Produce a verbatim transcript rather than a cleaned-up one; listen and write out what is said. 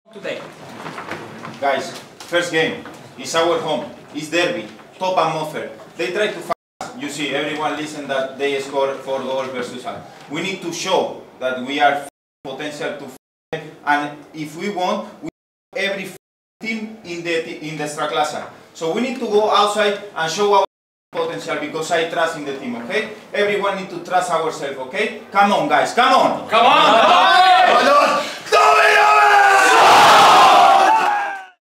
Today. Guys, first game, it's our home, it's derby, top atmosphere. They try to fight us. You see, everyone listen that they score four goals versus us. We need to show that we are potential to fight, and if we want, we have every team in the in the Extraclasa. So we need to go outside and show our potential because I trust in the team, okay? Everyone need to trust ourselves, okay? Come on, guys, come on! Come on! Come on! Come on!